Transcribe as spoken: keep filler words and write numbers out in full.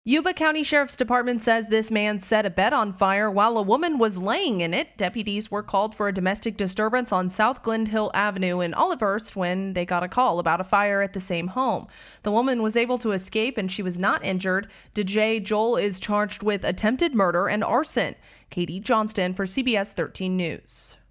Yuba County Sheriff's Department says this man set a bed on fire while a woman was laying in it. Deputies were called for a domestic disturbance on South Glendale Avenue in Olivehurst when they got a call about a fire at the same home. The woman was able to escape and she was not injured. D J Joel is charged with attempted murder and arson. Katie Johnston for C B S thirteen News.